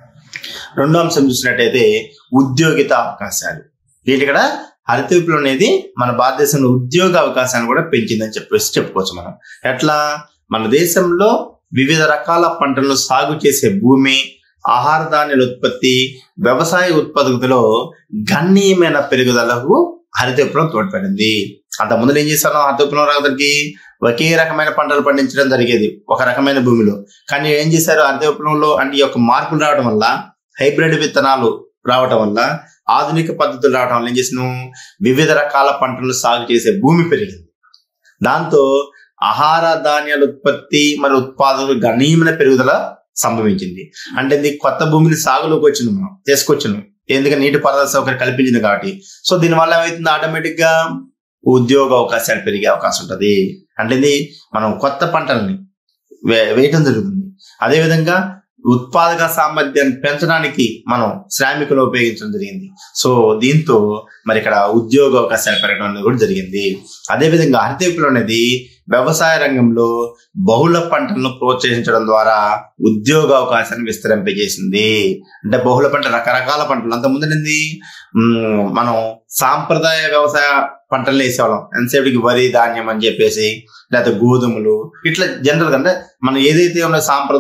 రెండో అంశం చూసినట్టయితే ఉద్యోగిత అవకాశాలు. ఏంటి ఇక్కడ హరిత విప్లవం అనేది మన భారతదేశంలో ఉద్యోగ అవకాశాలను కూడా పెంచిందని చెప్పుకోవచ్చు మనం. ఎట్లా? మన దేశంలో వివిధ రకాల పంటలను సాగు చేసే భూమి, ఆహార ధాన్యాల ఉత్పత్తి, వ్యవసాయ ఉత్పాదకతలో గణనీయమైన పెరుగుదలకు హరిత విప్లవం తోడ్పడింది. అంత ముందు ఏం చేశాను? హరిత విప్లవం రావడానికి ఒకే రకమైన పంటలు పండించడం జరిగేది ఒక రకమైన భూమిలో. కానీ ఏం చేశారు హరిత విప్లవంలో అంటే ఈ యొక్క మార్పులు రావడం వల్ల, హైబ్రిడ్ విత్తనాలు రావడం వల్ల, ఆధునిక పద్ధతులు రావడం వల్ల ఏం చేసాను? వివిధ రకాల పంటలను సాగు చేసే భూమి పెరిగింది. దాంతో ఆహార ధాన్యాల ఉత్పత్తి మరియు ఉత్పాదనలు గణనీయమైన పెరుగుదల సంభవించింది. అంటే ఇది కొత్త భూమిని సాగులోకి వచ్చింది, మనం తీసుకొచ్చినాం. ఎందుకంటే నీటి పారుదల సౌకర్యం కల్పించింది కాబట్టి. సో దీనివల్ల ఏమవుతుంది? ఆటోమేటిక్ గా ఉద్యోగ అవకాశాలు పెరిగే అవకాశం ఉంటుంది. అంటే ఇది మనం కొత్త పంటల్ని వేయటం జరుగుతుంది. అదేవిధంగా ఉత్పాదక సామర్థ్యాన్ని పెంచడానికి మనం శ్రామికులు ఉపయోగించడం జరిగింది. సో దీంతో మరి ఇక్కడ ఉద్యోగ అవకాశాలు పెరగడం అనేది కూడా జరిగింది. అదేవిధంగా హరిత విప్లవం అనేది వ్యవసాయ రంగంలో బహుళ పంటలను ప్రోత్సహించడం ద్వారా ఉద్యోగ అవకాశాన్ని విస్తరింపజేసింది. అంటే బహుళ పంట, రకరకాల పంటలు. అంతకుముందు మనం సాంప్రదాయ వ్యవసాయ పంటలు వేసేవాళ్ళం. ఎంతసేపటికి వరి, ధాన్యం అని చెప్పేసి, లేకపోతే గోధుమలు, ఇట్లా జనరల్ గా అంటే మనం ఏదైతే ఉన్న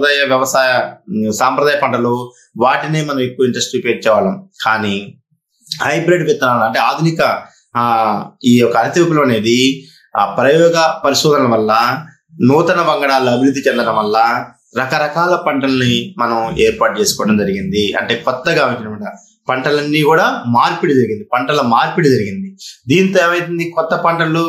సాంప్రదాయ పంటలు వాటినే మనం ఎక్కువ ఇంట్రెస్ట్ చూపించేవాళ్ళం. కానీ హైబ్రిడ్ విత్తనాలు అంటే ఆధునిక ఈ యొక్క హరిత విప్లవం అనేది ప్రయోగ పరిశోధనల వల్ల, నూతన వంగడాలు అభివృద్ధి చెందడం వల్ల రకరకాల పంటల్ని మనం ఏర్పాటు చేసుకోవడం జరిగింది. అంటే కొత్తగా వచ్చిన పంటలన్నీ కూడా పంటల మార్పిడి జరిగింది. దీంతో ఏమైతుంది? కొత్త పంటలు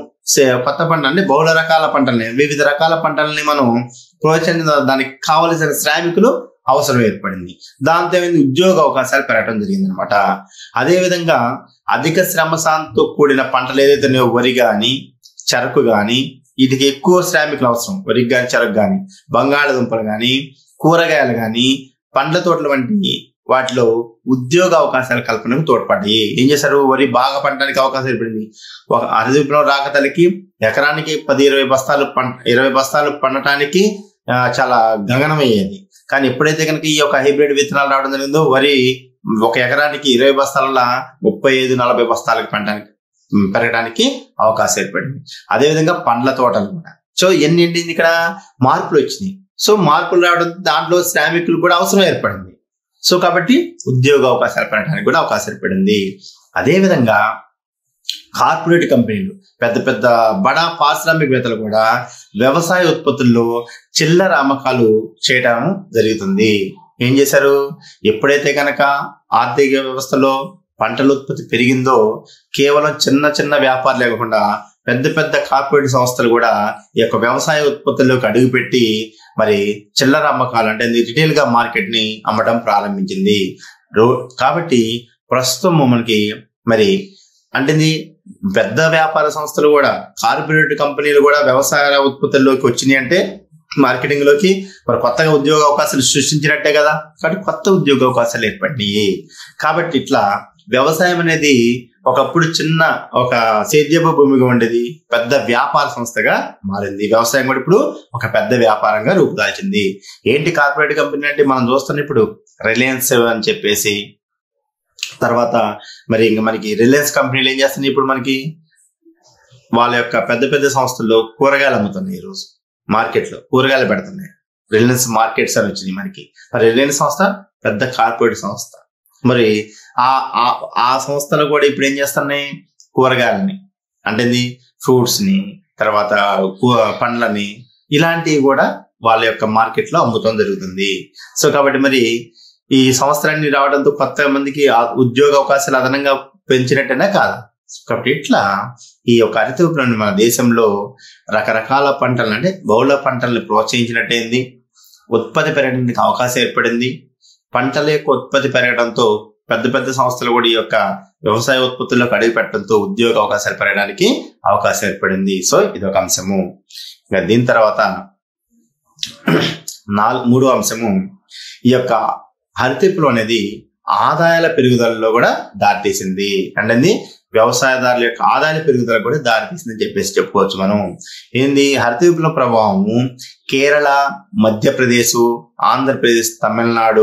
అంటే బహుళ రకాల పంటల్ని, వివిధ రకాల పంటల్ని మనం ప్రోత్సహించడం, దానికి కావలసిన శ్రామికులు అవసరం ఏర్పడింది. దాంతో ఏమైంది? ఉద్యోగ అవకాశాలు పెరగడం జరిగింది అనమాట. అదేవిధంగా అధిక శ్రమసాంతో కూడిన పంటలు ఏదైతే వరి గాని, చెరకు గాని, వీటికి ఎక్కువ శ్రామికులు అవసరం. వరికి గాని, చెరకు గాని, బంగాళదుంపలు గాని, కూరగాయలు గాని, పండ్ల తోటలు వంటి వాటిలో ఉద్యోగ అవకాశాల కల్పనకు తోడ్పడ్డాయి. ఏం చేశారు? వరి బాగా పండడానికి అవకాశం ఏర్పడింది. ఒక హరిత విప్లవం రాకతలకి ఎకరానికి 20 బస్తాలు పండటానికి చాలా గగనమయ్యేది. కానీ ఎప్పుడైతే కనుక ఈ యొక్క హైబ్రిడ్ విత్తనాలు రావడం జరిగిందో, వరి ఒక ఎకరానికి 20 బస్తాల 35-40 బస్తాలకు పెరగడానికి అవకాశం ఏర్పడింది. అదేవిధంగా పండ్ల తోటలు కూడా. సో ఏంటి ఇక్కడ మార్పులు వచ్చినాయి. సో మార్పులు రావడం, దాంట్లో శ్రామికులు కూడా అవసరం ఏర్పడింది. సో కాబట్టి ఉద్యోగ అవకాశాలు పెరగడానికి కూడా అవకాశం ఏర్పడింది. అదేవిధంగా కార్పొరేట్ కంపెనీలు, పెద్ద బడా పారిశ్రామికవేత్తలు కూడా వ్యవసాయ ఉత్పత్తుల్లో చిల్లర అమ్మకాలు చేయడం జరుగుతుంది. ఏం చేశారు? ఎప్పుడైతే కనుక ఆర్థిక వ్యవస్థలో పంటల ఉత్పత్తి పెరిగిందో, కేవలం చిన్న వ్యాపారాలు లేకుండా పెద్ద కార్పొరేట్ సంస్థలు కూడా ఈ యొక్క వ్యవసాయ ఉత్పత్తుల్లోకి అడుగుపెట్టి మరి చిల్లర అమ్మకాలు అంటే రిటైల్ గా మార్కెట్ ని అమ్మడం ప్రారంభించింది. కాబట్టి ప్రస్తుతం మనకి మరి అంటే పెద్ద వ్యాపార సంస్థలు కూడా, కార్పొరేట్ కంపెనీలు కూడా వ్యవసాయ ఉత్పత్తుల్లోకి వచ్చినాయి అంటే మార్కెటింగ్ లోకి మరి కొత్తగా ఉద్యోగ అవకాశాలు సృష్టించినట్టే కదా. కాబట్టి కొత్త ఉద్యోగ అవకాశాలు ఏర్పడినాయి. కాబట్టి ఇట్లా వ్యవసాయం అనేది ఒకప్పుడు ఒక సేద్యపు భూమిగా ఉండేది, పెద్ద వ్యాపార సంస్థగా మారింది. వ్యవసాయం కూడా ఇప్పుడు ఒక పెద్ద వ్యాపారంగా రూపుదాల్చింది. ఏంటి కార్పొరేట్ కంపెనీ అంటే మనం చూస్తున్న ఇప్పుడు రిలయన్స్ అని చెప్పేసి, తర్వాత మరి ఇంకా మనకి రిలయన్స్ కంపెనీలు ఏం చేస్తున్నాయి? ఇప్పుడు మనకి వాళ్ళ యొక్క పెద్ద సంస్థల్లో కూరగాయలు అమ్ముతున్నాయి. ఈ రోజు మార్కెట్ లో కూరగాయలు పెడుతున్నాయి. రిలయన్స్ మార్కెట్స్ అని వచ్చినాయి మనకి. మరి రిలయన్స్ సంస్థ పెద్ద కార్పొరేట్ సంస్థ. మరి ఆ సంస్థలు కూడా ఇప్పుడు ఏం చేస్తున్నాయి? కూరగాయలని అంటే ఫ్రూట్స్ ని, తర్వాత పండ్లని, ఇలాంటివి కూడా వాళ్ళ యొక్క మార్కెట్ లో అమ్ముతాం జరుగుతుంది. సో కాబట్టి మరి ఈ సంవత్సరాన్ని రావడంతో కొత్త మందికి ఉద్యోగ అవకాశాలు అదనంగా పెంచినట్టేనా కాదా? కాబట్టి ఇట్లా ఈ యొక్క హరిత విప్లవం మన దేశంలో రకరకాల పంటలను అంటే బహుళ పంటలను ప్రోత్సహించినట్టయింది. ఉత్పత్తి పెరగడానికి అవకాశం ఏర్పడింది. పంటల యొక్క ఉత్పత్తి పెరగడంతో పెద్ద సంస్థలు కూడా ఈ యొక్క వ్యవసాయ ఉత్పత్తుల్లోకి అడుగు పెట్టడంతో ఉద్యోగ అవకాశాలు పెరగడానికి అవకాశం ఏర్పడింది. సో ఇది ఒక అంశము. ఇంకా దీని తర్వాత మూడో అంశము, ఈ యొక్క హరిత విప్లవం అనేది ఆదాయాల పెరుగుదలలో కూడా దారితీసింది. అంటే వ్యవసాయదారుల యొక్క ఆదాయాల పెరుగుదల కూడా దారితీసిందని చెప్పుకోవచ్చు మనం. హరిత విప్లవ ప్రభావము కేరళ, మధ్యప్రదేశ్, ఆంధ్రప్రదేశ్, తమిళనాడు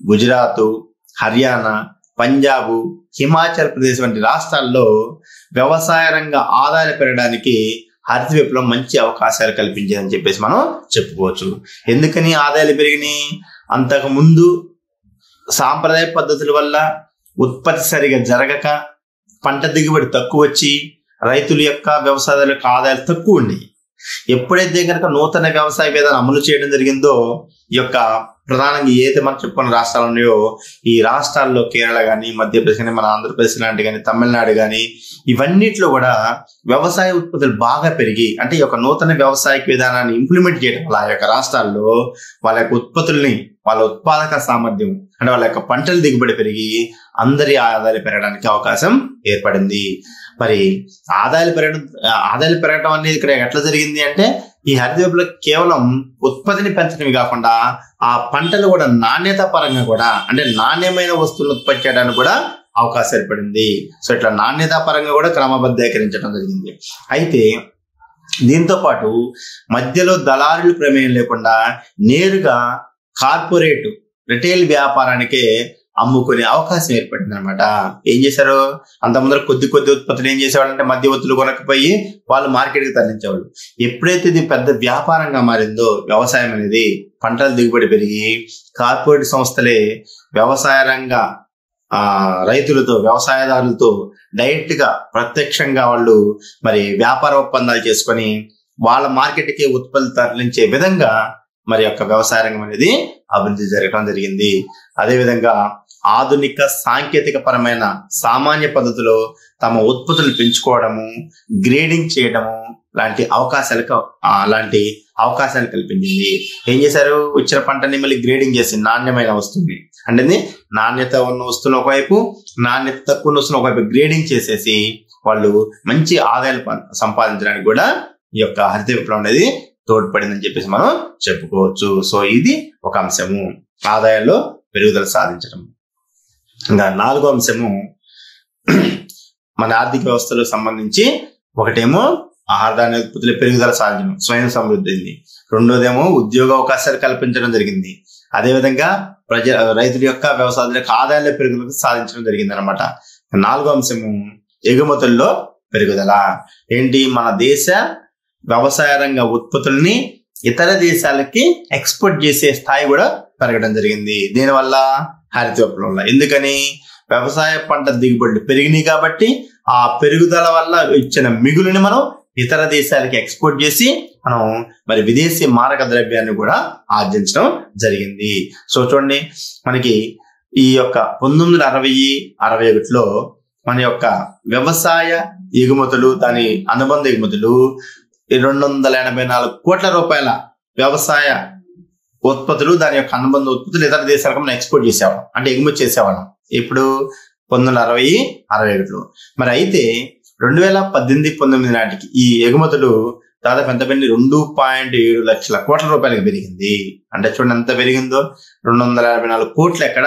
గుజరాత్, హర్యానా, పంజాబ్, హిమాచల్ ప్రదేశ్ వంటి రాష్ట్రాల్లో వ్యవసాయ రంగ ఆదాయాలు పెరగడానికి హరిత విప్లవం మంచి అవకాశాలు కల్పించిందని చెప్పేసి మనం చెప్పుకోవచ్చు. ఎందుకని ఆదాయాలు పెరిగినాయి? అంతకు ముందు సాంప్రదాయ పద్ధతుల వల్ల ఉత్పత్తి సరిగా జరగక పంట దిగుబడి తక్కువ వచ్చి రైతుల యొక్క వ్యవసాయాలకు ఆదాయాలు తక్కువ ఉన్నాయి. ఎప్పుడైతే కనుక నూతన వ్యవసాయ విధానం అమలు చేయడం జరిగిందో, ఈ యొక్క ప్రధానంగా ఏదైతే మనం చెప్పుకున్న రాష్ట్రాలు ఉన్నాయో ఈ రాష్ట్రాల్లో కేరళ కానీ, మధ్యప్రదేశ్ కానీ, మన ఆంధ్రప్రదేశ్ లాంటి కానీ, తమిళనాడు కానీ, ఇవన్నిట్లో కూడా వ్యవసాయ ఉత్పత్తులు బాగా పెరిగి, అంటే ఈ యొక్క నూతన వ్యవసాయ విధానాన్ని ఇంప్లిమెంట్ చేయడం వల్ల ఆ యొక్క రాష్ట్రాల్లో వాళ్ళ యొక్క ఉత్పత్తుల్ని, వాళ్ళ ఉత్పాదక సామర్థ్యం అంటే వాళ్ళ యొక్క పంటల దిగుబడి పెరిగి అందరి ఆదాయాలు పెరగడానికి అవకాశం ఏర్పడింది. మరి ఆదాయాలు పెరగడం అనేది ఇక్కడ ఎట్లా జరిగింది అంటే, ఈ హరిత విప్లవం కేవలం ఉత్పత్తిని పెంచడమే కాకుండా ఆ పంటలు కూడా నాణ్యత పరంగా కూడా, అంటే నాణ్యమైన వస్తువులను ఉత్పత్తి చేయడానికి కూడా అవకాశం ఏర్పడింది. సో ఇట్లా నాణ్యత పరంగా కూడా క్రమబద్ధీకరించడం జరిగింది. అయితే దీంతో పాటు మధ్యలో దళారుల ప్రమేయం లేకుండా నేరుగా కార్పొరేట్ రిటైల్ వ్యాపారానికే అమ్ముకునే అవకాశం ఏర్పడింది అనమాట. ఏం చేశారు? అంత ముందర కొద్ది ఉత్పత్తులు ఏం చేసేవాళ్ళంటే మధ్యవర్తులు కొనకపోయి వాళ్ళు మార్కెట్కి తరలించేవాళ్ళు. ఎప్పుడైతే ఇది పెద్ద వ్యాపారంగా మారిందో వ్యవసాయం అనేది, పంటల దిగుబడి పెరిగి కార్పొరేట్ సంస్థలే వ్యవసాయ రంగ రైతులతో, వ్యవసాయదారులతో డైరెక్ట్ గా ప్రత్యక్షంగా వాళ్ళు మరి వ్యాపార ఒప్పందాలు చేసుకొని వాళ్ళ మార్కెట్కి ఉత్పత్తులు తరలించే విధంగా మరి యొక్క వ్యవసాయ రంగం అనేది అభివృద్ధి జరగడం జరిగింది. అదేవిధంగా ఆధునిక సాంకేతిక పరమైన సామాన్య పద్ధతిలో తమ ఉత్పత్తులు పెంచుకోవడము, గ్రేడింగ్ చేయడము లాంటి అవకాశాలు కల్పించింది. ఏం చేశారు? వచ్చిన పంటని మళ్ళీ గ్రేడింగ్ చేసి నాణ్యమైన వస్తుంది అంటే నాణ్యత ఉన్న వస్తువులు ఒకవైపు, నాణ్యత తక్కువ వస్తువులు ఒకవైపు గ్రేడింగ్ చేసేసి వాళ్ళు మంచి ఆదాయాలు సంపాదించడానికి కూడా ఈ యొక్క హరిత విప్లవం అనేది తోడ్పడిందని చెప్పేసి మనం చెప్పుకోవచ్చు. సో ఇది ఒక అంశము, ఆదాయాల్లో పెరుగుదల సాధించడం. ఇంకా 4వ అంశము మన ఆర్థిక వ్యవస్థలకు సంబంధించి, ఒకటేమో ఆహార ధాన్య ఉత్పత్తుల పెరుగుదల సాధించడం, స్వయం సమృద్ధి. రెండోదేమో ఉద్యోగ అవకాశాలు కల్పించడం జరిగింది. అదేవిధంగా రైతుల యొక్క వ్యవసాయాలకు ఆదాయాల పెరుగుదల సాధించడం జరిగింది అనమాట. 4వ అంశము ఎగుమతుల్లో పెరుగుదల. ఏంటి? మన దేశ వ్యవసాయ రంగ ఉత్పత్తుల్ని ఇతర దేశాలకి ఎక్స్పోర్ట్ చేసే స్థాయి కూడా పెరగడం జరిగింది. దీనివల్ల హరిత విప్లవం వల్ల. ఎందుకని? వ్యవసాయ పంట దిగుబడులు పెరిగినాయి కాబట్టి ఆ పెరుగుదల వల్ల ఇచ్చిన మిగులుని మనం ఇతర దేశాలకి ఎక్స్పోర్ట్ చేసి మనం మరి విదేశీ మారక ద్రవ్యాన్ని కూడా ఆర్జించడం జరిగింది. సో చూడండి, మనకి ఈ యొక్క 1960-61లో మన యొక్క వ్యవసాయ ఎగుమతులు, దాని అనుబంధ ఎగుమతులు 284 కోట్ల రూపాయల వ్యవసాయ ఉత్పత్తులు, దాని యొక్క అనుబంధ ఉత్పత్తులు ఇతర దేశాలకు మనం ఎక్స్పోర్ట్ చేసేవాళ్ళం, అంటే ఎగుమతి చేసేవాళ్ళం. ఇప్పుడు 1960-61లో. మరి అయితే 2018-19 నాటికి ఈ ఎగుమతులు దాదాపు ఎంత పెరిగింది? 2.7 లక్షల కోట్ల రూపాయలకు పెరిగింది. అంటే చూడండి ఎంత పెరిగిందో. 254 కోట్లు ఎక్కడ,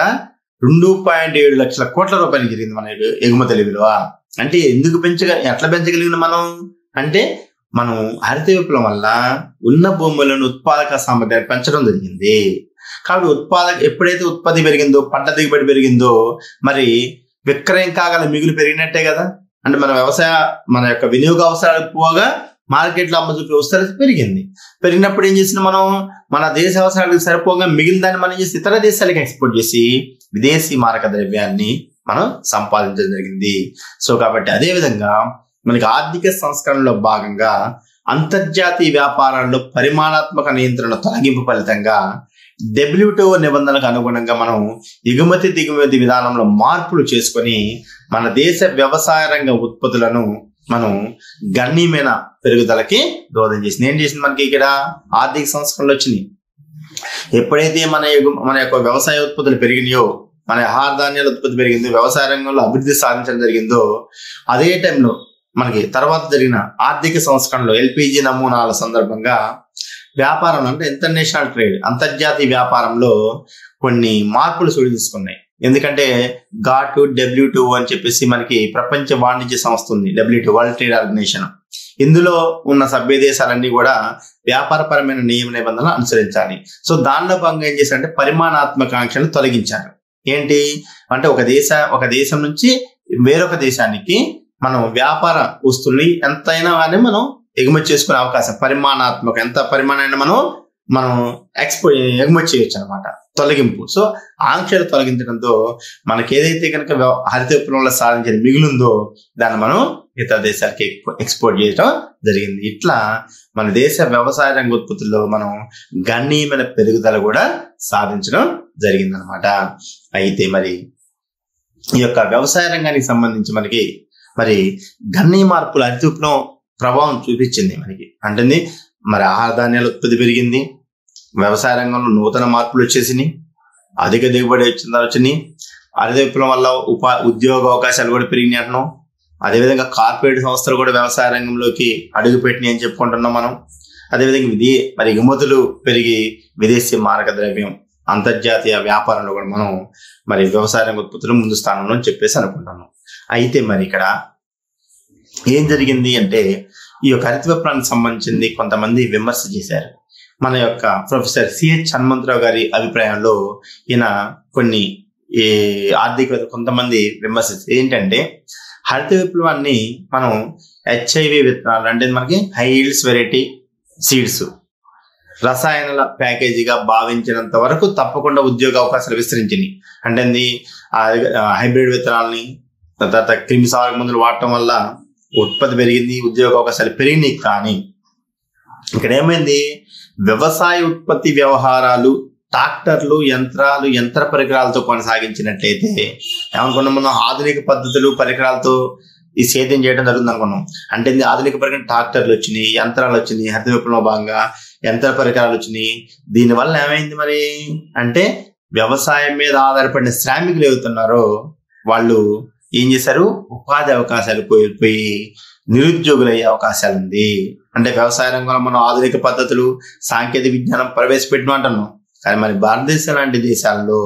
2.7 లక్షల కోట్ల రూపాయలు జరిగింది మన ఎగుమతుల విలువ. అంటే ఎందుకు ఎట్లా పెంచగలిగిన మనం అంటే, మనం హరిత విప్లవం వల్ల ఉన్న భూములను ఉత్పాదక సామర్థ్యాన్ని పెంచడం జరిగింది. కాబట్టి ఎప్పుడైతే ఉత్పత్తి పెరిగిందో, పంట దిగుబడి పెరిగిందో, మరి విక్రయం కాగల మిగులు పెరిగినట్టే కదా. అంటే మన యొక్క వినియోగ అవసరాలకు పోగా మార్కెట్లో అమ్మజూపే వస్తువులు పెరిగినప్పుడు ఏం చేసిన మనం మన దేశ అవసరాలకు సరిపోగా మిగిలిన దాన్ని మనం చేసి ఇతర దేశాలకు ఎక్స్పోర్ట్ చేసి విదేశీ మారక ద్రవ్యాన్ని మనం సంపాదించడం జరిగింది. సో కాబట్టి అదే విధంగా మనకి ఆర్థిక సంస్కరణలో భాగంగా అంతర్జాతీయ వ్యాపారాల్లో పరిమాణాత్మక నియంత్రణ తొలగింపు ఫలితంగా WTO నిబంధనలకు అనుగుణంగా మనం ఎగుమతి దిగుమతి విధానంలో మార్పులు చేసుకొని మన దేశ వ్యవసాయ రంగ ఉత్పత్తులను మనం గణనీయమైన పెరుగుదలకి దోహదం చేసింది. ఏం చేసింది? మనకి ఇక్కడ ఆర్థిక సంస్కరణలు వచ్చినాయి. ఎప్పుడైతే మన యొక్క వ్యవసాయ ఉత్పత్తులు పెరిగినాయో, మన ఆహార ధాన్యాల ఉత్పత్తి పెరిగిందో, వ్యవసాయ రంగంలో అభివృద్ధి సాధించడం జరిగిందో, అదే టైంలో మనకి తర్వాత జరిగిన ఆర్థిక సంస్కరణలో LPG నమూనాల సందర్భంగా వ్యాపారంలో, అంటే ఇంటర్నేషనల్ ట్రేడ్, అంతర్జాతీయ వ్యాపారంలో కొన్ని మార్పులు చోటు తీసుకున్నాయి. ఎందుకంటే WTO అని చెప్పేసి మనకి ప్రపంచ వాణిజ్య సంస్థ ఉంది, WTO వరల్డ్ ట్రేడ్ ఆర్గనైజేషన్. ఇందులో ఉన్న సభ్య దేశాలన్నీ కూడా వ్యాపారపరమైన నియమ నిబంధనలు అనుసరించాలి. సో దానిలో భాగంగా ఏం చేశారంటే పరిమాణాత్మక ఆంక్షలు తొలగించారు. ఏంటి అంటే ఒక దేశం నుంచి వేరొక దేశానికి మనం వ్యాపార వస్తువుల్ని ఎంతైనా కానీ మనం ఎగుమతి చేసుకునే అవకాశం, పరిమాణాత్మక ఎంత పరిమాణాన్ని మనం ఎగుమతి చేయొచ్చు అనమాట. తొలగింపు. సో ఆంక్షలు తొలగించడంతో మనకి ఏదైతే కనుక హరిత విప్లవంలో సాధించిన మిగులుందో దాన్ని మనం ఇతర దేశాలకి ఎక్స్పోర్ట్ చేయడం జరిగింది. ఇట్లా మన దేశ వ్యవసాయ రంగ ఉత్పత్తుల్లో మనం గణనీయమైన పెరుగుదల కూడా సాధించడం జరిగింది అనమాట. అయితే మరి ఈ యొక్క వ్యవసాయ రంగానికి సంబంధించి మనకి మరి గణనీయ మార్పులు హరిత విప్లవం ప్రభావం చూపించింది మనకి. అంటే మరి ఆహార ధాన్యాల ఉత్పత్తి పెరిగింది, వ్యవసాయ రంగంలో నూతన మార్పులు వచ్చేసినాయి, అధిక దిగుబడి వచ్చినాయి, హరిత విప్లవం వల్ల ఉద్యోగ అవకాశాలు కూడా పెరిగినాయి అంటున్నాం. అదేవిధంగా కార్పొరేట్ సంస్థలు కూడా వ్యవసాయ రంగంలోకి అడుగు పెట్టినాయి అని చెప్పుకుంటున్నాం మనం. అదేవిధంగా మరి ఎగుమతులు పెరిగి విదేశీ మారక ద్రవ్యం అంతర్జాతీయ వ్యాపారంలో కూడా మనం మరి వ్యవసాయ రంగ ఉత్పత్తులు ముందు స్థానంలో అని చెప్పేసి అనుకుంటున్నాం. అయితే మరి ఇక్కడ ఏం జరిగింది అంటే ఈ యొక్క హరిత విప్లవానికి సంబంధించింది కొంతమంది విమర్శ చేశారు. మన యొక్క ప్రొఫెసర్ సిహెచ్ హనుమంతరావు గారి అభిప్రాయంలో ఈయన కొన్ని ఆర్థికవేత్త కొంతమంది విమర్శించారు. ఏంటంటే హరిత విప్లవాన్ని మనం హెచ్ఐవి విత్తనాలు అంటే మనకి హై ఈల్డ్స్ వెరైటీ సీడ్స్ రసాయనాల ప్యాకేజీగా భావించినంత వరకు తప్పకుండా ఉద్యోగ అవకాశాలు విస్తరించినాయి. అంటే హైబ్రిడ్ విత్తనాలని తర్వాత క్రిమి సంహారక మందులు వాడటం వల్ల ఉత్పత్తి పెరిగింది, ఉద్యోగ అవకాశాలు పెరిగినాయి. కానీ ఇక్కడ ఏమైంది, వ్యవసాయ ఉత్పత్తి వ్యవహారాలు ట్రాక్టర్లు, యంత్రాలు, యంత్ర పరికరాలతో కొనసాగించినట్లయితే ఏమనుకున్నాం మనం, ఆధునిక పద్ధతులు పరికరాలతో ఈ సేద్యం చేయడం జరుగుతుంది అనుకున్నాం. అంటే ఆధునిక పరికరం ట్రాక్టర్లు వచ్చినాయి, యంత్రాలు వచ్చినాయి, హరిత విప్లవంలో భాగంగా యంత్ర పరికరాలు వచ్చినాయి. దీనివల్ల ఏమైంది మరి అంటే వ్యవసాయం మీద ఆధారపడిన శ్రామికులు ఏవుతున్నారో వాళ్ళు ఏం చేశారు, ఉపాధి అవకాశాలు కోల్పోయి నిరుద్యోగులయ్యే అవకాశాలు ఉంది. అంటే వ్యవసాయ రంగంలో మనం ఆధునిక పద్ధతులు సాంకేతిక విజ్ఞానం ప్రవేశపెట్టిన అంటున్నాం. కానీ మరి భారతదేశం లాంటి దేశాల్లో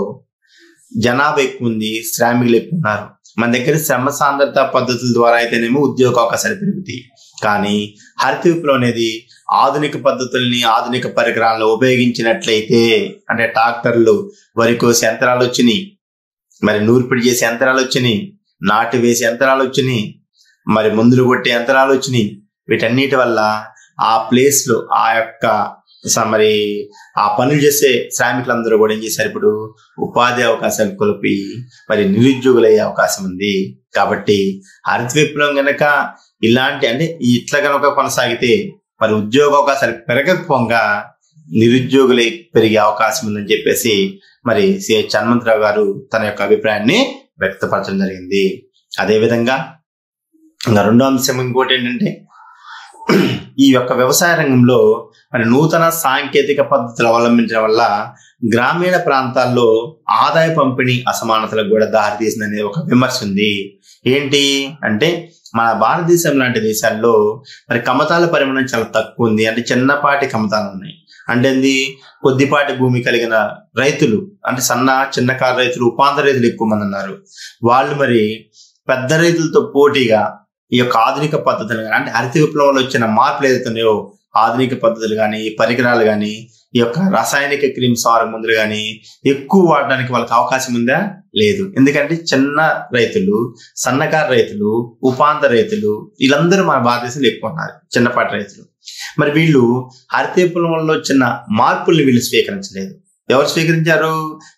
జనాభా ఎక్కువ ఉంది, శ్రామికులు ఎక్కువ ఉన్నారు. మన దగ్గర శ్రమ సాంద్రత పద్ధతుల ద్వారా అయితేనేమో ఉద్యోగ అవకాశాలు పెరుగుతాయి. కానీ హరిత విప్లవం అనేది ఆధునిక పద్ధతుల్ని, ఆధునిక పరికరాలను ఉపయోగించినట్లయితే అంటే ట్రాక్టర్లు, వరి కోసే యంత్రాలు వచ్చినాయి, మరి నూర్పిడి చేసే యంత్రాలు వచ్చినాయి, నాటు వేసే యంత్రాలు వచ్చినాయి, మరి మందులు కొట్టే యంత్రాలు వచ్చినాయి. వీటన్నిటి వల్ల ఆ ప్లేస్ లో ఆ యొక్క మరి ఆ పనులు చేసే శ్రామికులందరూ కూడా ఏం చేశారు, ఇప్పుడు ఉపాధి అవకాశాలు కోల్పోయి మరి నిరుద్యోగులయ్యే అవకాశం ఉంది. కాబట్టి హరిత విప్లవం గనక ఇలాంటి అంటే ఇట్లా కనుక కొనసాగితే మరి ఉద్యోగ అవకాశాలు పెరగకపోగా నిరుద్యోగులే పెరిగే అవకాశం ఉందని చెప్పేసి మరి సిహెచ్ హనుమంతరావు గారు తన యొక్క అభిప్రాయాన్ని వ్యక్తపరచడం జరిగింది. అదేవిధంగా ఇంకా రెండో అంశం ఇంకోటి ఏంటంటే ఈ యొక్క వ్యవసాయ రంగంలో మరి నూతన సాంకేతిక పద్ధతులు అవలంబించడం వల్ల గ్రామీణ ప్రాంతాల్లో ఆదాయ పంపిణీ అసమానతలకు కూడా దారితీసిందనే ఒక విమర్శ ఉంది. ఏంటి అంటే మన భారతదేశం లాంటి దేశాల్లో మరి కమతాల పరిమాణం చాలా తక్కువ ఉంది. అంటే చిన్నపాటి కమతాలు ఉన్నాయి. అంటే కొద్దిపాటి భూమి కలిగిన రైతులు అంటే చిన్నకారు రైతులు, ఉపాంత రైతులు ఎక్కువ మంది ఉన్నారు. వాళ్ళు మరి పెద్ద రైతులతో పోటీగా ఈ యొక్క ఆధునిక పద్ధతులు కానీ అంటే హరిత విప్లవంలో వచ్చిన మార్పులు ఏదైతున్నాయో ఆధునిక పద్ధతులు కానీ పరికరాలు కానీ ఈ యొక్క రాసాయనిక క్రిమి సంహారక మందులు కానీ ఎక్కువ వాడడానికి వాళ్ళకి అవకాశం ఉందా? లేదు. ఎందుకంటే చిన్న రైతులు, సన్నకారు రైతులు, ఉపాంత రైతులు వీళ్ళందరూ మన భారతదేశంలో ఎక్కువ ఉన్నారు, చిన్నపాటి రైతులు. మరి వీళ్ళు హరిత విప్లవంలో చిన్న మార్పుల్ని వీళ్ళు స్వీకరించలేదు. ఎవరు స్వీకరించారు?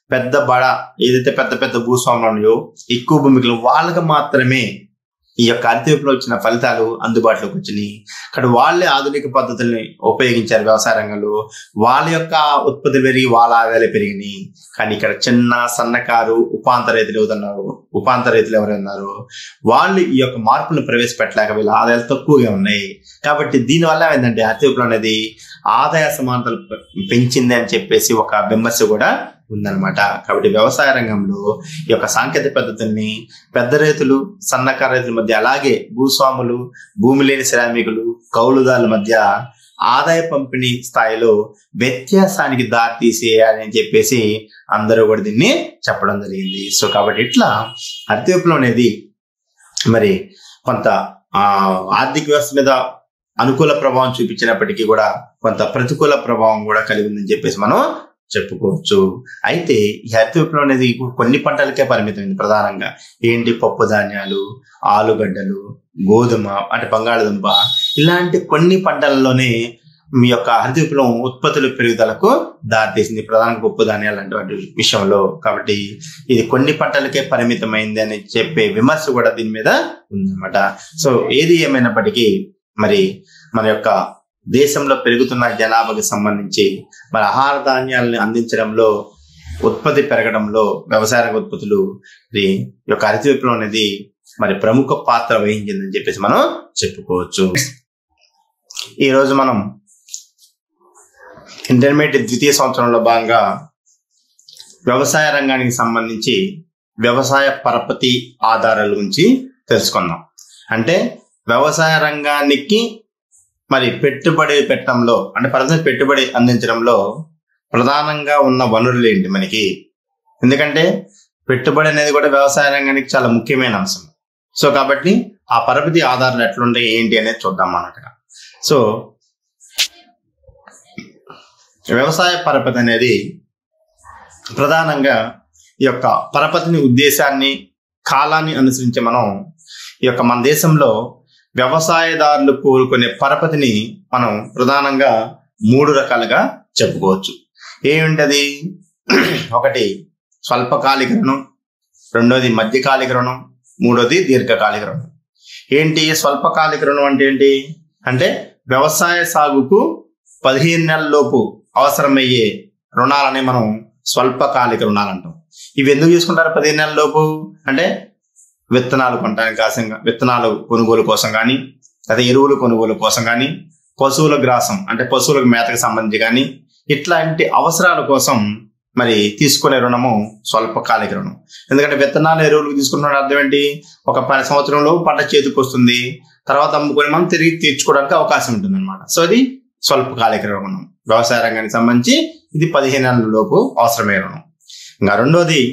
ఏదైతే పెద్ద పెద్ద భూస్వాములు ఉన్నాయో ఎక్కువ భూమికలు వాళ్ళకి మాత్రమే ఈ యొక్క హరిత విప్లవం వచ్చిన ఫలితాలు అందుబాటులోకి వచ్చినాయి. అక్కడ వాళ్ళే ఆధునిక పద్ధతుల్ని ఉపయోగించారు వ్యవసాయ రంగంలో, వాళ్ళ యొక్క ఉత్పత్తులు పెరిగి వాళ్ళ ఆదాయాలు పెరిగినాయి. కానీ ఇక్కడ చిన్న సన్నకారు ఉపాంత రైతులు ఎవరున్నారో వాళ్ళు ఈ యొక్క మార్పులను ప్రవేశపెట్టలేక వీళ్ళ ఆదాయాలు తక్కువగా ఉన్నాయి. కాబట్టి దీనివల్ల ఏంటంటే హరిత విప్లవం అనేది ఆదాయ సమానతలు పెంచింది అని చెప్పేసి ఒక విమర్శ కూడా ఉందన్నమాట. కాబట్టి వ్యవసాయ రంగంలో ఈ యొక్క సాంకేతిక పద్ధతుల్ని పెద్ద రైతులు, సన్నకారు రైతుల మధ్య, అలాగే భూస్వాములు, భూమి లేని శ్రామికులు, కౌలుదారుల మధ్య ఆదాయ పంపిణీ స్థాయిలో వ్యత్యాసానికి దారి తీసేయాలని చెప్పేసి అందరూ కూడా దీన్ని చెప్పడం జరిగింది. సో కాబట్టి ఇట్లా హరిత విప్లవం అనేది మరి కొంత ఆర్థిక వ్యవస్థ మీద అనుకూల ప్రభావం చూపించినప్పటికీ కూడా కొంత ప్రతికూల ప్రభావం కూడా కలిగి ఉందని చెప్పేసి మనం చెప్పుకోవచ్చు. అయితే ఈ హరిత విప్లవం అనేది కొన్ని పంటలకే పరిమితమైంది. ప్రధానంగా ఏంటి, పప్పు ధాన్యాలు, ఆలుగడ్డలు, గోధుమ అంటే బంగాళదుంప, ఇలాంటి కొన్ని పంటలలోనే మీ యొక్క హరిత విప్లవం ఉత్పత్తుల పెరుగుదలకు దారితీసింది, ప్రధానంగా పప్పు ధాన్యాలు లాంటి విషయంలో. కాబట్టి ఇది కొన్ని పంటలకే పరిమితమైంది అని చెప్పే విమర్శ కూడా దీని మీద ఉందన్నమాట. సో ఏది ఏమైనప్పటికీ మరి మన యొక్క దేశంలో పెరుగుతున్న జనాభాకి సంబంధించి మరి ఆహార ధాన్యాలను అందించడంలో, ఉత్పత్తి పెరగడంలో వ్యవసాయ రంగ ఉత్పత్తులు ఈ యొక్క హరిత విప్లవం అనేది మరి ప్రముఖ పాత్ర వహించిందని చెప్పేసి మనం చెప్పుకోవచ్చు. ఈరోజు మనం ఇంటర్మీడియట్ ద్వితీయ సంవత్సరంలో భాగంగా వ్యవసాయ రంగానికి సంబంధించి వ్యవసాయ పరపతి ఆధారాల గురించి తెలుసుకుందాం. అంటే వ్యవసాయ రంగానికి మరి పెట్టుబడి పెట్టడంలో, అంటే ప్రజలకు పెట్టుబడి అందించడంలో ప్రధానంగా ఉన్న వనరులు ఏంటి మనకి. ఎందుకంటే పెట్టుబడి అనేది కూడా వ్యవసాయ రంగానికి చాలా ముఖ్యమైన అంశం. సో కాబట్టి ఆ పరపతి ఆధారాలు ఎట్లుంటాయి ఏంటి అనేది చూద్దాం అన్నట్టుగా. సో వ్యవసాయ పరపతి అనేది ప్రధానంగా ఈ యొక్క పరపతిని ఉద్దేశాన్ని, కాలాన్ని అనుసరించి మనం ఈ యొక్క మన దేశంలో వ్యవసాయదారులు కోరుకునే పరపతిని మనం ప్రధానంగా 3 రకాలుగా చెప్పుకోవచ్చు. ఏమిటది? ఒకటి స్వల్పకాలిక రుణం, రెండోది మధ్యకాలిక రుణం, మూడోది దీర్ఘకాలిక రుణం. ఏంటి స్వల్పకాలిక రుణం అంటే ఏంటి అంటే వ్యవసాయ సాగుకు 15 నెలల లోపు అవసరమయ్యే రుణాలని మనం స్వల్పకాలిక రుణాలు అంటాం. ఇవి ఎందుకు తీసుకుంటారు 15 నెలల లోపు అంటే విత్తనాలు కొనడానికి, విత్తనాలు కొనుగోలు కోసం కానీ, లేదా ఎరువులు కొనుగోలు కోసం కానీ, పశువుల గ్రాసం అంటే పశువులకు మేతకు సంబంధించి కానీ, ఇట్లాంటి అవసరాల కోసం మరి తీసుకునే రుణము స్వల్పకాలిక రుణం. ఎందుకంటే విత్తనాలు, ఎరువులకు తీసుకున్న అర్థం ఏంటి, ఒక 10 సంవత్సరంలో పంట చేతికి వస్తుంది, తర్వాత అమ్ముకొని మనం తిరిగి తీర్చుకోవడానికి అవకాశం ఉంటుంది అనమాట. సో ఇది స్వల్పకాలిక రుణం. వ్యవసాయ రంగానికి సంబంధించి ఇది 15 నెలల లోపు అవసరమైన రుణం. ఇంకా రెండోది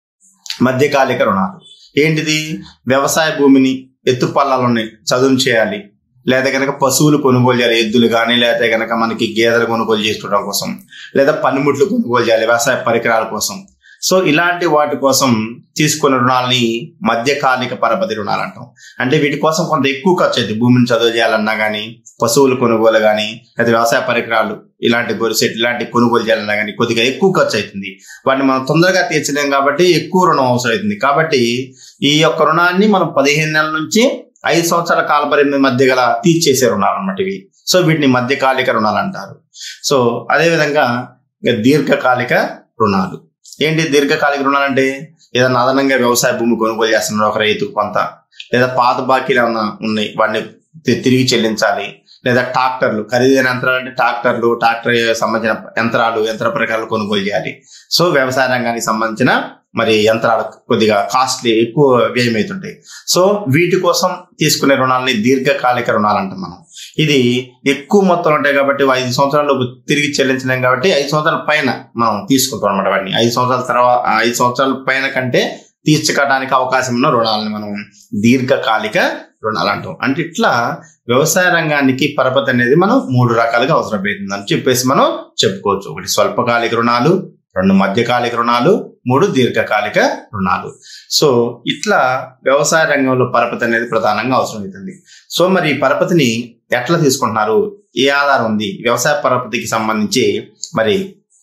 మధ్యకాలిక రుణాలు. ఏంటిది? వ్యవసాయ భూమిని, ఎత్తుపల్లాలని చదును చేయాలి, లేదా కనుక పశువులు కొనుగోలు చేయాలి, ఎద్దులు కానీ, లేదా కనుక మనకి గేదెలు కొనుగోలు చేసుకోవడం కోసం, లేదా పనిముట్లు కొనుగోలు చేయాలి వ్యవసాయ పరికరాల కోసం. సో ఇలాంటి వాటి కోసం తీసుకున్న రుణాలని మధ్యకాలిక పరపతి రుణాలు అంటాం. అంటే వీటి కోసం కొంత ఎక్కువ ఖర్చు అవుతుంది. భూమిని చదువు చేయాలన్నా కానీ, పశువులు కొనుగోలు కానీ, లేదా వ్యవసాయ పరికరాలు ఇలాంటి గొరిసెట్ ఇలాంటి కొనుగోలు చేయాలన్నా కానీ కొద్దిగా ఎక్కువ ఖర్చు అవుతుంది. వాటిని మనం తొందరగా తీర్చలేం కాబట్టి ఎక్కువ రుణం అవసరం అవుతుంది. కాబట్టి ఈ యొక్క రుణాన్ని మనం 15 నెలల నుంచి 5 సంవత్సరాల కాల పరిమితి మధ్య గల తీర్చేసే రుణాలు అన్నమాట ఇవి. సో వీటిని మధ్యకాలిక రుణాలు అంటారు. సో అదేవిధంగా దీర్ఘకాలిక రుణాలు. ఏంటి దీర్ఘకాలిక రుణాలు అంటే? ఏదైనా అదనంగా వ్యవసాయ భూమి కొనుగోలు చేస్తున్నారు ఒక రైతు కొంత, లేదా పాత బాకీలు ఏమన్నా ఉన్నాయి వాటిని తిరిగి చెల్లించాలి, లేదా ట్రాక్టర్లు, ఖరీదైన యంత్రాలు అంటే ట్రాక్టర్లు, ట్రాక్టర్ సంబంధించిన యంత్రాలు, యంత్ర పరికరాలు కొనుగోలు చేయాలి. సో వ్యవసాయ రంగానికి సంబంధించిన మరి యంత్రాలు కొద్దిగా కాస్ట్లీ, ఎక్కువ వ్యయమవుతుంటాయి. సో వీటి కోసం తీసుకునే రుణాలని దీర్ఘకాలిక రుణాలు అంటాం మనం. ఇది ఎక్కువ మొత్తం ఉంటాయి కాబట్టి 5 సంవత్సరాలు తిరిగి చెల్లించలేం కాబట్టి 5 సంవత్సరాల పైన మనం తీసుకుంటాం అనమాట. వాటిని 5 సంవత్సరాల తర్వాత 5 సంవత్సరాల పైన కంటే తీర్చడానికి అవకాశం ఉన్న రుణాలని మనం దీర్ఘకాలిక రుణాలు అంటాం. అంటే ఇట్లా వ్యవసాయ రంగానికి పరపతి అనేది మనం 3 రకాలుగా అవసరమవుతుంది అని చెప్పేసి మనం చెప్పుకోవచ్చు. ఒకటి స్వల్పకాలిక రుణాలు, 2 మధ్యకాలిక రుణాలు, 3 దీర్ఘకాలిక రుణాలు. సో ఇట్లా వ్యవసాయ రంగంలో పరపతి అనేది ప్రధానంగా అవసరమవుతుంది. సో మరి ఈ పరపతిని ఎట్లా తీసుకుంటున్నారు, ఏ ఆధారం ఉంది? వ్యవసాయ పరపతికి సంబంధించి మరి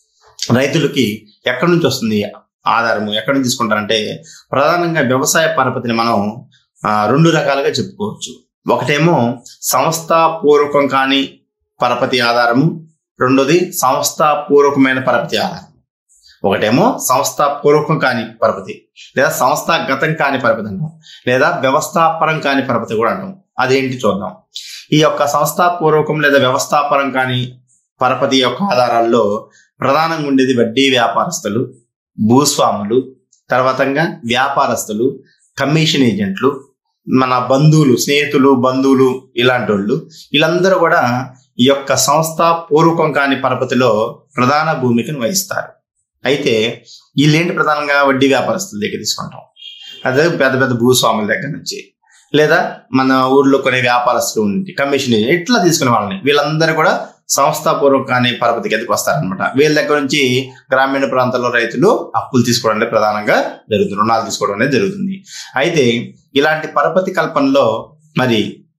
రైతులకి ఎక్కడి నుంచి వస్తుంది ఆధారము, ఎక్కడి నుంచి తీసుకుంటారంటే ప్రధానంగా వ్యవసాయ పరపతిని మనం 2 రకాలుగా చెప్పుకోవచ్చు. ఒకటేమో సంస్థాపూర్వకం కాని పరపతి ఆధారము, రెండోది సంస్థాపూర్వకమైన పరపతి ఆధారం. ఒకటేమో సంస్థాపూర్వకం కాని పరపతి, లేదా సంస్థాగతం కాని పరపతి అంటాం, లేదా వ్యవస్థాపరం కాని పరపతి కూడా అంటాం. అదేంటి చూద్దాం. ఈ యొక్క సంస్థాపూర్వకం లేదా వ్యవస్థాపరం కాని పరపతి యొక్క ఆధారాల్లో ప్రధానంగా ఉండేది వడ్డీ వ్యాపారస్తులు, భూస్వాములు, తర్వాతంగా వ్యాపారస్తులు, కమిషన్ ఏజెంట్లు, మన బంధువులు, స్నేహితులు, బంధువులు, ఇలాంటి వాళ్ళు, వీళ్ళందరూ కూడా ఈ యొక్క సంస్థాపూర్వకం కాని పరపతిలో ప్రధాన భూమికను వహిస్తారు. అయితే వీళ్ళేంటి ప్రధానంగా వడ్డీ వ్యాపారస్తుల దగ్గర తీసుకుంటాం, అదే పెద్ద పెద్ద భూస్వాముల దగ్గర నుంచి, లేదా మన ఊర్లో కొనే వ్యాపారస్తులు ఉండి కమిషన్ ఇట్లా తీసుకునే వాళ్ళని వీళ్ళందరూ కూడా సంస్థాపూర్వక కానీ పరపతి కిందకి వస్తారనమాట. వీళ్ళ దగ్గర నుంచి గ్రామీణ ప్రాంతాల్లో రైతులు అప్పులు తీసుకోవడం అనేది ప్రధానంగా జరుగుతుంది, రుణాలు తీసుకోవడం అనేది జరుగుతుంది. అయితే ఇలాంటి పరపతి కల్పనలో మరి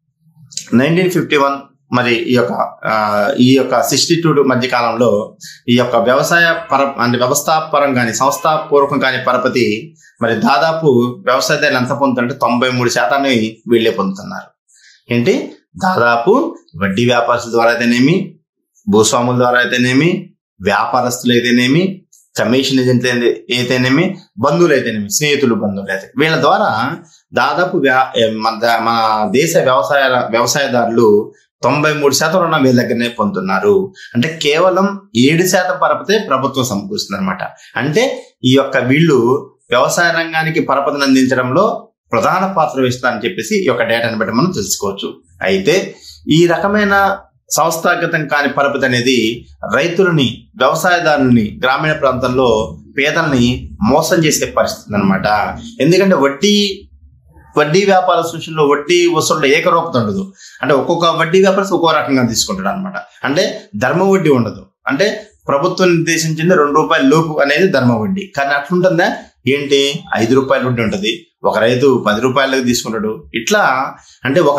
1951 మరి ఈ యొక్క 62 మధ్య కాలంలో ఈ యొక్క వ్యవస్థాపరం కానీ సంస్థాపూర్వకం కానీ పరపతి మరి దాదాపు వ్యవసాయదారులు ఎంత పొందుతుంటే 93% వీళ్ళే పొందుతున్నారు. ఏంటి, దాదాపు వడ్డీ వ్యాపారస్తుల ద్వారా అయితేనేమి, భూస్వాముల ద్వారా అయితేనేమి, వ్యాపారస్తులు అయితేనేమి, కమిషన్ ఏజెంట్లు అయితేనేమి, బంధువులు అయితేనేమి, స్నేహితులు బంధువులు అయితే వీళ్ళ ద్వారా దాదాపు మన దేశ వ్యవసాయదారులు 93% రుణం వీళ్ళ దగ్గరనే పొందుతున్నారు. అంటే కేవలం 7% పరపతే ప్రభుత్వం సమకూరుస్తుంది అనమాట. అంటే ఈ యొక్క వీళ్ళు వ్యవసాయ రంగానికి పరపతిని అందించడంలో ప్రధాన పాత్ర వహిస్తారని చెప్పేసి ఈ యొక్క డేటాను బట్టి మనం తెలుసుకోవచ్చు. అయితే ఈ రకమైన సంస్థాగతం కాని పరపతి అనేది రైతులని, వ్యవసాయదారులని, గ్రామీణ ప్రాంతాల్లో పేదల్ని మోసం చేసే పరిస్థితి అనమాట. ఎందుకంటే వడ్డీ వ్యాపార సూచనలో వడ్డీ వసూళ్ళలో ఏకరూపత ఉండదు. అంటే ఒక్కొక్క వడ్డీ వ్యాపారస్తు ఒక్కో రకంగా తీసుకుంటాడు అనమాట. అంటే ధర్మ వడ్డీ ఉండదు. అంటే ప్రభుత్వం నిర్దేశించింది ₹2 లోపు అనేది ధర్మ వడ్డీ. కానీ అట్లుంటుందా ఏంటి, ₹5 వడ్డీ ఉంటుంది, ఒక రైతు ₹10 తీసుకుంటాడు. ఇట్లా అంటే ఒక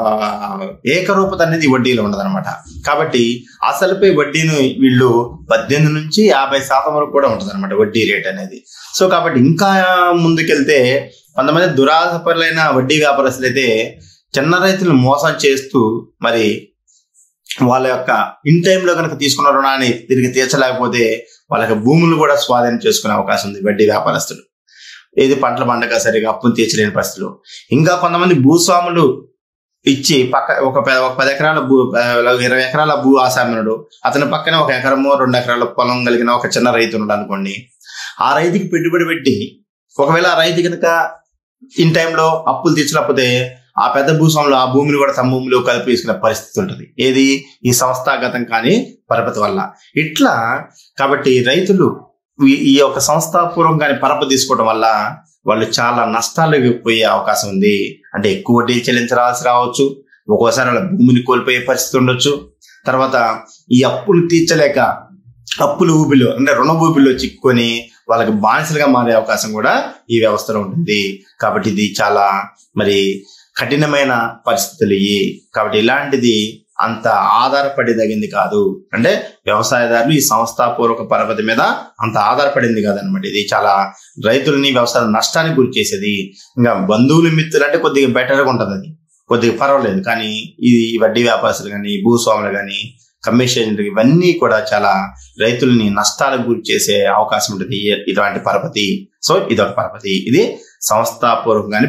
ఏకరూపత అనేది వడ్డీలో ఉండదు అనమాట. కాబట్టి అసలుపై వడ్డీని వీళ్ళు 18 నుంచి 50% వరకు కూడా ఉంటుంది అనమాట వడ్డీ రేట్ అనేది. సో కాబట్టి ఇంకా ముందుకెళ్తే కొంతమంది దురాశపరులైన వడ్డీ వ్యాపారస్తులు అయితే చిన్న రైతులను మోసం చేస్తూ మరి వాళ్ళ యొక్క ఇన్ టైంలో కనుక తీసుకున్న రుణాన్ని తిరిగి తీర్చలేకపోతే వాళ్ళకి భూములు కూడా స్వాధీనం చేసుకునే అవకాశం ఉంది వడ్డీ వ్యాపారస్తులు. ఏది పంటలు పండగ సరిగా అప్పులు తీర్చలేని పరిస్థితులు. ఇంకా కొంతమంది భూస్వాములు ఇచ్చి ఒక 10 ఎకరాల 20 ఎకరాల భూ ఆసామనుడు, అతని పక్కన 1 ఎకరమో 2 ఎకరాల పొలం కలిగిన ఒక చిన్న రైతు ఉన్నాడు అనుకోండి. ఆ రైతుకి పెట్టుబడి పెట్టి ఒకవేళ ఆ రైతు కనుక ఇన్ టైంలో అప్పులు తీర్చలేకపోతే ఆ పెద్ద భూస్వాములు ఆ భూమిని కూడా తమ భూమిలో కలిపి తీసుకునే పరిస్థితి ఉంటుంది. ఏది, ఈ సంస్థాగతం కానీ పరపతి వల్ల. ఇట్లా కాబట్టి రైతులు ఈ యొక్క సంస్థాపూర్వం కానీ పరపతి తీసుకోవడం వల్ల వాళ్ళు చాలా నష్టాలకు పోయే అవకాశం ఉంది. అంటే ఎక్కువ వడ్డీలు చెల్లించాల్సి రావచ్చు, ఒక్కోసారి వాళ్ళ భూమిని కోల్పోయే పరిస్థితి ఉండొచ్చు. తర్వాత ఈ అప్పులు తీర్చలేక అప్పుల ఊబిలో అంటే రుణ ఊబిలో చిక్కుకొని వాళ్ళకి బానిసలుగా మారే అవకాశం కూడా ఈ వ్యవస్థలో ఉంటుంది. కాబట్టి ఇది చాలా మరి కఠినమైన పరిస్థితులు ఇవి. కాబట్టి ఇలాంటిది అంత ఆధారపడేదగింది కాదు. అంటే వ్యవసాయదారులు ఈ సంస్థాపూర్వక పరపతి మీద అంత ఆధారపడింది కాదనమాట. ఇది చాలా రైతులని వ్యవసాయ నష్టానికి గురి చేసేది. ఇంకా బంధువులు, మిత్రులు అంటే కొద్దిగా బెటర్గా ఉంటుంది, అది కొద్దిగా పర్వాలేదు. కానీ ఈ వడ్డీ వ్యాపారస్తులు కానీ, భూస్వాములు కానీ, కమిషన్ ఇవన్నీ కూడా చాలా రైతులని నష్టాలకు గురి చేసే అవకాశం ఉంటుంది ఇటువంటి పరపతి. సో ఇదొక పరపతి, ఇది సంస్థాపూర్వకంగానే.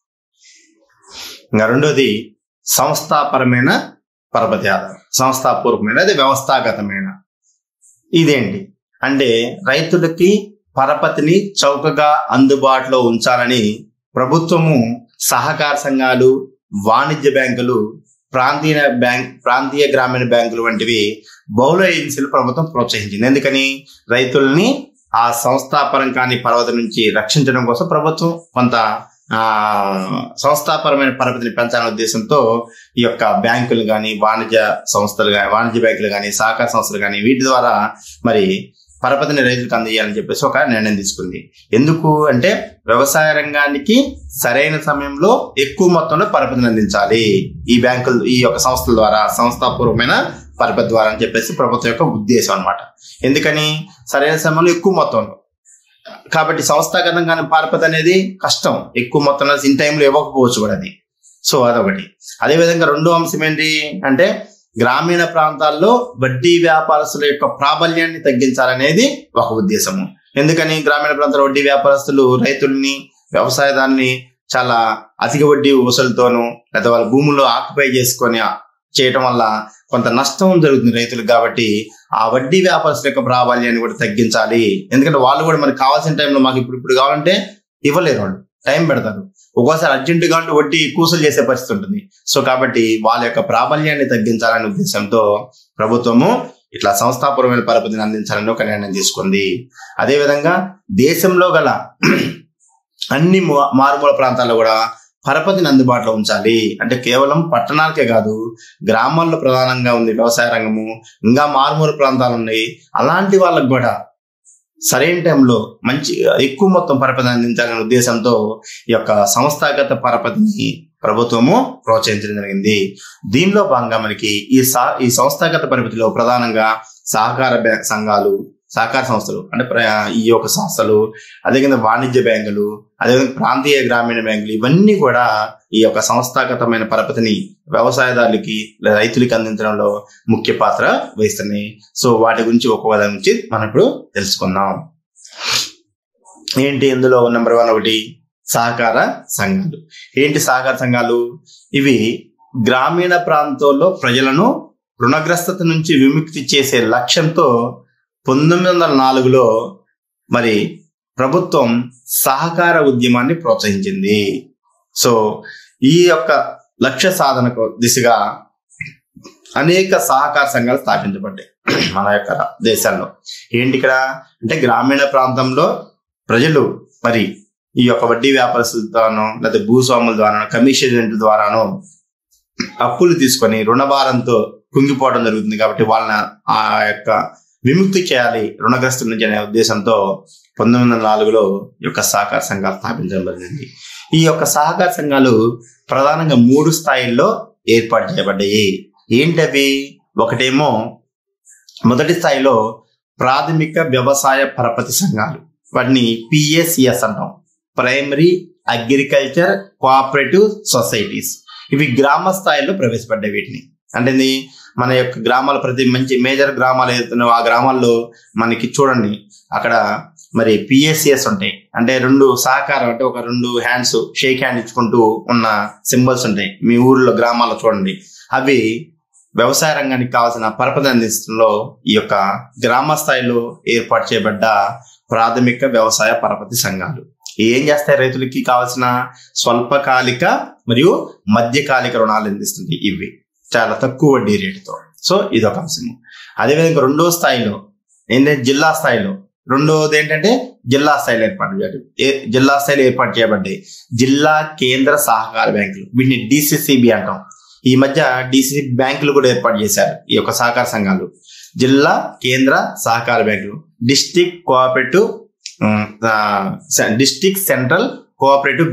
ఇంకా రెండోది సంస్థాపరమైన పరపతి ఆధారం. సంస్థాపూర్వకమైన అది వ్యవస్థాగతమైన. ఇదేంటి అంటే ప్రాంతాలకి పరపతిని చౌకగా అందుబాటులో ఉంచాలని ప్రభుత్వము, సహకార సంఘాలు, వాణిజ్య బ్యాంకులు, ప్రాంతీయ గ్రామీణ బ్యాంకులు వంటివి బహుళ ఏజెన్సీలు ప్రభుత్వం ప్రోత్సహించింది. ఎందుకని, రైతుల్ని ఆ సంస్థాపరం కాని పరపతి నుంచి రక్షించడం కోసం ప్రభుత్వం కొంత సంస్థాపరమైన పరపతిని పెంచాలనే ఉద్దేశంతో ఈ యొక్క బ్యాంకులు కానీ, వాణిజ్య బ్యాంకులు కానీ, సహకార సంస్థలు కానీ వీటి ద్వారా మరి పరపతిని రైతులకు అందజేయాలని చెప్పేసి ఒక నిర్ణయం తీసుకుంది. ఎందుకు అంటే వ్యవసాయ రంగానికి సరైన సమయంలో ఎక్కువ మొత్తంలో పరపతిని అందించాలి ఈ బ్యాంకులు, ఈ యొక్క సంస్థల ద్వారా, సంస్థాపూర్వకమైన పరపతి ద్వారా అని చెప్పేసి ప్రభుత్వం యొక్క ఉద్దేశం అనమాట. ఎందుకని, సరైన సమయంలో ఎక్కువ మొత్తంలో. కాబట్టి సంస్థాగతంగానే పరపతి అనేది కష్టం, ఎక్కువ మొత్తంలో ఇన్ టైంలో ఇవ్వకపోవచ్చు కూడా అది. సో అదొకటి. అదేవిధంగా రెండో అంశం ఏంటి అంటే గ్రామీణ ప్రాంతాల్లో వడ్డీ వ్యాపారస్తుల యొక్క ప్రాబల్యాన్ని తగ్గించాలనేది ఒక ఉద్దేశము. ఎందుకని, గ్రామీణ ప్రాంతాల వడ్డీ వ్యాపారస్తులు రైతుల్ని, వ్యవసాయదాన్ని చాలా అధిక వడ్డీ వసూలుతోనూ లేదా వాళ్ళ భూముల్లో ఆక్యుపై చేసుకొని చేయటం వల్ల కొంత నష్టం జరుగుతుంది రైతులకు. కాబట్టి ఆ వడ్డీ వ్యాపారస్తుల యొక్క ప్రాబల్యాన్ని కూడా తగ్గించాలి. ఎందుకంటే వాళ్ళు కూడా మనకు కావాల్సిన టైంలో మాకు ఇప్పుడు కావాలంటే ఇవ్వలేరు, వాళ్ళు టైం పెడతారు. ఒక్కోసారి అర్జెంటుగా అంటే వడ్డీ కూసలు చేసే పరిస్థితి ఉంటుంది. సో కాబట్టి వాళ్ళ యొక్క ప్రాబల్యాన్ని తగ్గించాలనే ఉద్దేశంతో ప్రభుత్వము ఇట్లా సంస్థాపూర్వమైన పరపతిని అందించాలని ఒక నిర్ణయం తీసుకుంది. అదేవిధంగా దేశంలో గల అన్ని మారుమూల ప్రాంతాల్లో కూడా పరపతిని అందుబాటులో ఉంచాలి. అంటే కేవలం పట్టణాలకే కాదు, గ్రామాల్లో ప్రధానంగా ఉంది వ్యవసాయ రంగము, ఇంకా మారుమూల ప్రాంతాలు ఉన్నాయి, అలాంటి వాళ్ళకు కూడా సరైన టైంలో మంచి ఎక్కువ మొత్తం పరపతిని అందించాలనే ఉద్దేశంతో ఈ యొక్క సంస్థాగత పరపతిని ప్రభుత్వము ప్రోత్సహించడం జరిగింది. దీనిలో భాగంగా మనకి ఈ సంస్థాగత పరపతిలో ప్రధానంగా సంఘాలు, సహకార సంస్థలు అంటే ఈ యొక్క సంస్థలు, అదేవిధంగా వాణిజ్య బ్యాంకులు, అదేవిధంగా ప్రాంతీయ గ్రామీణ బ్యాంకులు, ఇవన్నీ కూడా ఈ యొక్క సంస్థాగతమైన పరపతిని వ్యవసాయదారులకి రైతులకి అందించడంలో ముఖ్య పాత్ర వహిస్తున్నాయి. సో వాటి గురించి ఒక్కొక్క దాని గురించి మనం ఇప్పుడు తెలుసుకుందాం. ఏంటి ఇందులో నెంబర్ 1 ఒకటి సహకార సంఘాలు. ఏంటి సహకార సంఘాలు? ఇవి గ్రామీణ ప్రాంతాల్లో ప్రజలను రుణగ్రస్తత నుంచి విముక్తి చేసే లక్ష్యంతో 1904లో మరి ప్రభుత్వం సహకార ఉద్యమాన్ని ప్రోత్సహించింది. సో ఈ యొక్క లక్ష్య సాధనకు దిశగా అనేక సహకార సంఘాలు స్థాపించబడ్డాయి మన యొక్క దేశాల్లో. ఏంటి ఇక్కడ అంటే గ్రామీణ ప్రాంతంలో ప్రజలు మరి ఈ యొక్క వడ్డీ వ్యాపారస్తులతోనో లేదా భూస్వాముల ద్వారానో కమిషన్ ద్వారానో అప్పులు తీసుకొని రుణభారంతో కుంగిపోవడం జరుగుతుంది. కాబట్టి వాళ్ళని ఆ యొక్క విముక్తి చేయాలి రుణగ్రస్తుల నుంచి అనే ఉద్దేశంతో 1904లో ఈ యొక్క సహకార సంఘాలు స్థాపించబడింది. ఈ యొక్క సహకార సంఘాలు ప్రధానంగా 3 స్థాయిల్లో ఏర్పాటు చేయబడ్డాయి. ఏంటవి? ఒకటేమో మొదటి స్థాయిలో ప్రాథమిక వ్యవసాయ పరపతి సంఘాలు, వాటిని PACS అంటాం, ప్రైమరీ అగ్రికల్చర్ కోఆపరేటివ్ సొసైటీస్. ఇవి గ్రామ స్థాయిలో ప్రవేశపడ్డాయి. వీటిని అంటే మన యొక్క గ్రామాల ప్రతి మంచి మేజర్ గ్రామాలు ఏదైతున్నాయో ఆ గ్రామాల్లో మనకి చూడండి అక్కడ మరి PACS ఉంటాయి. అంటే 2 సహకారం, అంటే ఒక 2 హ్యాండ్స్ షేక్ హ్యాండ్ ఇచ్చుకుంటూ ఉన్న సింబల్స్ ఉంటాయి మీ ఊర్లో గ్రామాల్లో చూడండి. అవి వ్యవసాయ రంగానికి కావాల్సిన పరపతి అందించడంలో ఈ యొక్క గ్రామ స్థాయిలో ఏర్పాటు చేయబడ్డ ప్రాథమిక వ్యవసాయ పరపతి సంఘాలు ఏం చేస్తాయి? రైతులకి కావాల్సిన స్వల్పకాలిక మరియు మధ్యకాలిక రుణాలు అందిస్తుంది. ఇవి చాలా తక్కువ వడ్డీ రేటుతో. సో ఇదొక అంశము. అదేవిధంగా 2వ స్థాయిలో ఏంటంటే జిల్లా స్థాయిలో, రెండోది ఏంటంటే జిల్లా స్థాయిలో ఏర్పాటు చేయబడ్డాయి జిల్లా కేంద్ర సహకార బ్యాంకులు. వీటిని DCCB అంటాం. ఈ మధ్య DCCB బ్యాంకులు కూడా ఏర్పాటు చేశారు ఈ యొక్క సహకార సంఘాలు. జిల్లా కేంద్ర సహకార బ్యాంకులు, డిస్ట్రిక్ట్ సెంట్రల్ కోఆపరేటివ్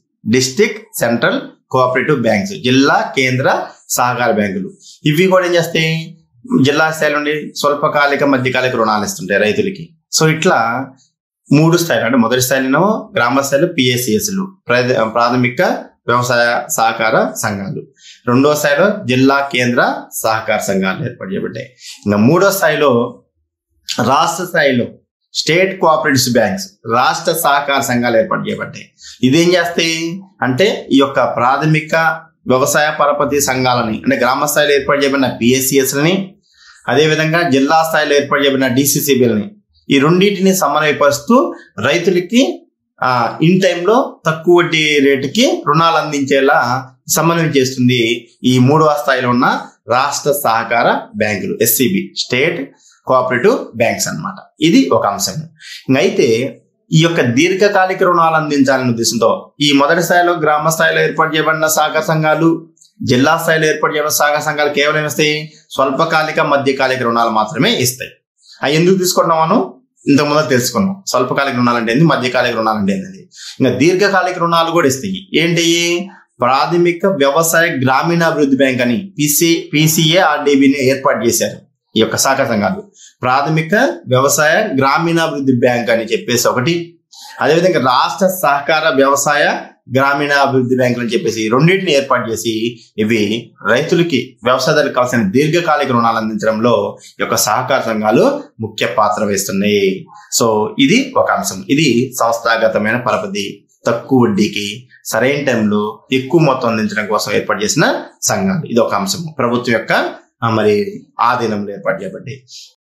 బ్యాంక్స్, జిల్లా కేంద్ర సహకార బ్యాంకులు. ఇవి కూడా ఏం చేస్తాయి? జిల్లా స్థాయి నుండి స్వల్పకాలిక మధ్యకాలిక రుణాలు ఇస్తుంటాయి రైతులకి. సో ఇట్లా 3 స్థాయిలు, అంటే మొదటి స్థాయిలో గ్రామ స్థాయిలో PACSలు, ప్రాథమిక వ్యవసాయ సహకార సంఘాలు. 2వ స్థాయిలో జిల్లా కేంద్ర సహకార సంఘాలు ఏర్పాటు చేయబడ్డాయి. ఇంకా 3వ స్థాయిలో రాష్ట్ర స్థాయిలో స్టేట్ కోఆపరేటివ్ బ్యాంక్స్, రాష్ట్ర సహకార సంఘాలు ఏర్పాటు చేయబడ్డాయి. ఇదేం చేస్తాయి అంటే ఈ యొక్క ప్రాథమిక వ్యవసాయ పరపతి సంఘాలని, అంటే గ్రామ స్థాయిలో ఏర్పాటు చేయబడిన PACSలని, అదేవిధంగా జిల్లా స్థాయిలో ఏర్పాటు చేయబడిన DCCBలని, ఈ రెండింటిని సమన్వయపరుస్తూ రైతులకి ఇన్ టైంలో తక్కువ వడ్డీ రేటుకి రుణాలు అందించేలా సమన్వయం చేస్తుంది ఈ 3వ స్థాయిలో ఉన్న రాష్ట్ర సహకార బ్యాంకులు, SCB, స్టేట్ కోఆపరేటివ్ బ్యాంక్స్ అన్నమాట. ఇది ఒక అంశం. అయితే ఈ యొక్క దీర్ఘకాలిక రుణాలు అందించాలనే ఉద్దేశంతో ఈ మొదటి స్థాయిలో గ్రామ స్థాయిలో ఏర్పాటు చేయబడిన సహకార సంఘాలు, జిల్లా స్థాయిలో ఏర్పాటు చేయబడిన సహకార సంఘాలు కేవలం ఇస్తాయి స్వల్పకాలిక మధ్యకాలిక రుణాలు మాత్రమే ఇస్తాయి. అవి ఎందుకు తీసుకుంటున్నాం మనం ఇంతకుముందు తెలుసుకున్నాం. స్వల్పకాలిక రుణాలు అంటే ఏంది, మధ్యకాలిక రుణాలు అంటే ఏంది. ఇంకా దీర్ఘకాలిక రుణాలు కూడా ఇస్తాయి. ఏంటి? ప్రాథమిక వ్యవసాయ గ్రామీణాభివృద్ధి బ్యాంక్ అని PCARDBని ఏర్పాటు చేశారు ఈ యొక్క సహకార సంఘాలు. ప్రాథమిక వ్యవసాయ గ్రామీణాభివృద్ధి బ్యాంక్ అని చెప్పేసి ఒకటి, అదేవిధంగా రాష్ట్ర సహకార వ్యవసాయ గ్రామీణాభివృద్ధి బ్యాంకులు అని చెప్పేసి రెండింటిని ఏర్పాటు చేసి ఇవి రైతులకి వ్యవసాయదారులకు కావాల్సిన దీర్ఘకాలిక రుణాలు అందించడంలో ఈ యొక్క సహకార సంఘాలు ముఖ్య పాత్ర వేస్తున్నాయి. సో ఇది ఒక అంశం. ఇది సంస్థాగతమైన పరపతి, తక్కువ వడ్డీకి సరైన టైంలో ఎక్కువ మొత్తం అందించడం కోసం ఏర్పాటు చేసిన సంఘాలు. ఇది ఒక అంశం ప్రభుత్వం యొక్క మరి ఆధీనంలో ఏర్పాటు చేయబడ్డాయి.